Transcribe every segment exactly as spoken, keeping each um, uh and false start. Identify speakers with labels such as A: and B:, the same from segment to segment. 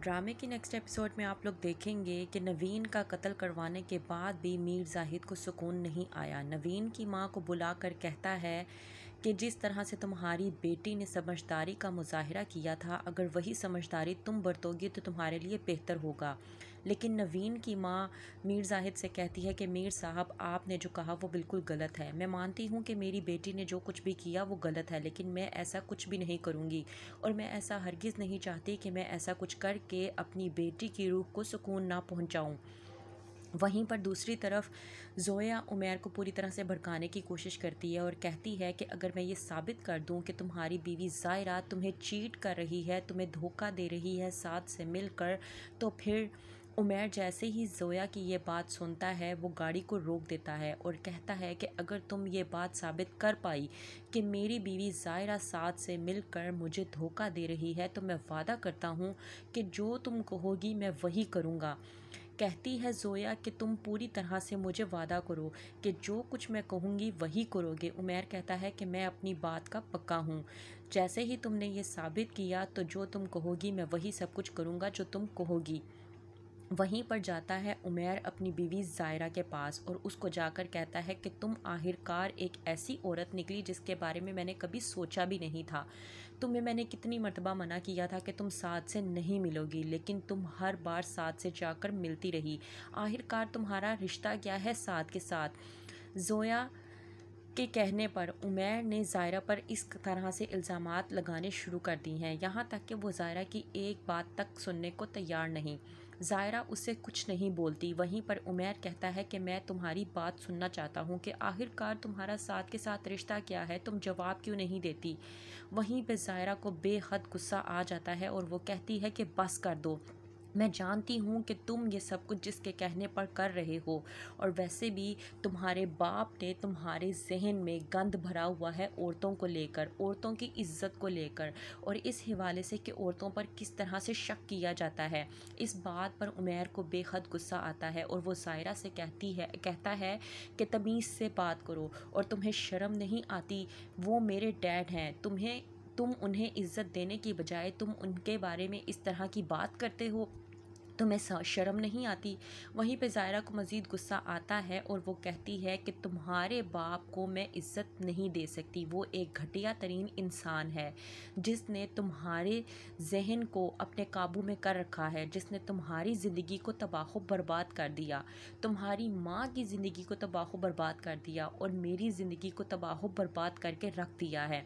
A: ڈرامے کی next episode میں آپ لوگ دیکھیں گے کہ نوین کا قتل کروانے کے بعد بھی میر زاہد کو سکون نہیں آیا۔ نوین کی ماں کو بلا کر کہتا ہے کہ جس طرح سے تمہاری بیٹی نے سمجھداری کا مظاہرہ کیا تھا، اگر وہی سمجھداری تم برتو گی تو تمہارے لیے بہتر ہوگا۔ لیکن نوین کی ماں میر زاہد سے کہتی ہے کہ میر صاحب، آپ نے جو کہا وہ بالکل غلط ہے۔ میں مانتی ہوں کہ میری بیٹی نے جو کچھ بھی کیا وہ غلط ہے، لیکن میں ایسا کچھ بھی نہیں کروں گی، اور میں ایسا ہرگز نہیں چاہتی کہ میں ایسا کچھ کر کہ اپنی بیٹی کی روح کو سکون نہ پہنچاؤں۔ وہیں پر دوسری طرف زویا عمیر کو پوری طرح سے بھڑکانے کی کوشش کرتی ہے اور کہتی ہے کہ اگر میں یہ ثابت کر دوں کہ تمہاری بیوی زائرہ تمہیں چیٹ کر رہی ہے، تمہیں دھوکہ دے رہی ہے ساتھ سے مل کر، تو پھر عمیر جیسے ہی زویا کی یہ بات سنتا ہے وہ گاڑی کو روک دیتا ہے اور کہتا ہے کہ اگر تم یہ بات ثابت کر پائی کہ میری بیوی زائرہ ساتھ سے مل کر مجھے دھوکہ دے رہی ہے تو میں وعدہ کرتا ہوں کہ جو تم کہو گی میں وہی کروں گا۔ کہتی ہے زویا کہ تم پوری طرح سے مجھے وعدہ کرو کہ جو کچھ میں کہوں گی وہی کرو گے۔ عمیر کہتا ہے کہ میں اپنی بات کا پکا ہوں، جیسے ہی تم نے یہ ثابت کیا تو جو تم کہو گی میں وہی سب کچھ کروں گا جو تم کہو گی۔ وہیں پر جاتا ہے عمیر اپنی بیوی زائرہ کے پاس اور اس کو جا کر کہتا ہے کہ تم آخرکار ایک ایسی عورت نکلی جس کے بارے میں میں نے کبھی سوچا بھی نہیں تھا۔ تمہیں میں نے کتنی مرتبہ منع کیا تھا کہ تم سعد سے نہیں ملو گی، لیکن تم ہر بار سعد سے جا کر ملتی رہی۔ آخرکار تمہارا رشتہ کیا ہے سعد کے ساتھ؟ زویا کے کہنے پر عمیر نے زائرہ پر اس طرح سے الزامات لگانے شروع کر دی ہیں، یہاں تک کہ وہ زائرہ کی ایک بات تک سننے کو تیار نہیں۔ زائرہ اس سے کچھ نہیں بولتی۔ وہیں پر عمیر کہتا ہے کہ میں تمہاری بات سننا چاہتا ہوں کہ آخرکار تمہارا سعد کے ساتھ رشتہ کیا ہے، تم جواب کیوں نہیں دیتی؟ وہیں پہ زائرہ کو بے حد غصہ آ جاتا ہے اور وہ کہتی ہے کہ بس کر دو، میں جانتی ہوں کہ تم یہ سب کچھ جس کے کہنے پر کر رہے ہو، اور ویسے بھی تمہارے باپ نے تمہارے ذہن میں گند بھرا ہوا ہے عورتوں کو لے کر، عورتوں کی عزت کو لے کر، اور اس حوالے سے کہ عورتوں پر کس طرح سے شک کیا جاتا ہے۔ اس بات پر عمیر کو بے حد غصہ آتا ہے اور وہ زائرہ سے کہتی ہے کہتا ہے کہ تمیز سے بات کرو، اور تمہیں شرم نہیں آتی؟ وہ میرے ڈیڈ ہیں، تمہیں تم انہیں عزت دینے کی بجائے تم ان کے بارے میں اس طرح کی بات کرتے ہو، تمہیں شرم نہیں آتی؟ وہیں پہ زائرہ کو مزید غصہ آتا ہے اور وہ کہتی ہے کہ تمہارے باپ کو میں عزت نہیں دے سکتی، وہ ایک گھٹیا ترین انسان ہے جس نے تمہارے ذہن کو اپنے قابو میں کر رکھا ہے، جس نے تمہاری زندگی کو تباہ و برباد کر دیا، تمہاری ماں کی زندگی کو تباہ و برباد کر دیا اور میری زندگی کو تباہ و برباد کر کے رکھ دیا ہے۔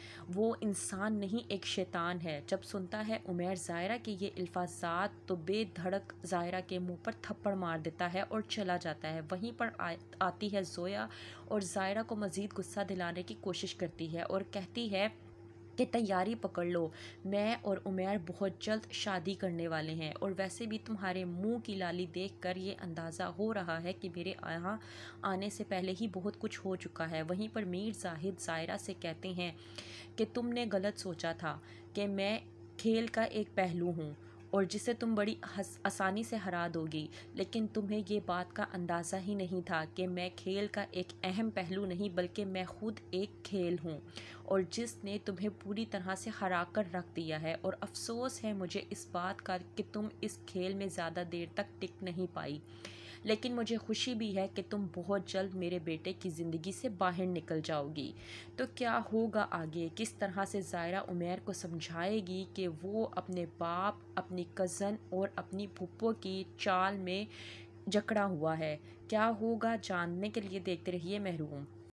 A: وہ انسان نہیں، ایک شیطان ہے۔ جب سنتا ہے عمیر زائرہ کے یہ الفاظات تو بے دھڑک زائرہ کے منہ پر تھپڑ مار دیتا ہے اور چلا جاتا ہے۔ وہیں پر آتی ہے زویا اور زائرہ کو مزید غصہ دلانے کی کوشش کرتی ہے اور کہتی ہے کہ تیاری پکڑ لو، میں اور عمیر بہت جلد شادی کرنے والے ہیں، اور ویسے بھی تمہارے منہ کی لالی دیکھ کر یہ اندازہ ہو رہا ہے کہ میرے یہاں آنے سے پہلے ہی بہت کچھ ہو چکا ہے۔ وہیں پر میر زاہد زائرہ سے کہتے ہیں کہ تم نے غلط سوچا تھا کہ میں کھیل کا ایک پہلو ہوں اور جسے تم بڑی آسانی سے ہرا دو گی، لیکن تمہیں یہ بات کا اندازہ ہی نہیں تھا کہ میں کھیل کا ایک اہم پہلو نہیں بلکہ میں خود ایک کھیل ہوں، اور جس نے تمہیں پوری طرح سے ہرا کر رکھ دیا ہے، اور افسوس ہے مجھے اس بات کا کہ تم اس کھیل میں زیادہ دیر تک ٹک نہیں پائی، لیکن مجھے خوشی بھی ہے کہ تم بہت جلد میرے بیٹے کی زندگی سے باہر نکل جاؤ گی۔ تو کیا ہوگا آگے؟ کس طرح سے زائرہ عمیر کو سمجھائے گی کہ وہ اپنے باپ، اپنی کزن اور اپنی پھپھو کی چال میں جکڑا ہوا ہے؟ کیا ہوگا؟ جاننے کے لیے دیکھتے رہیے محروم۔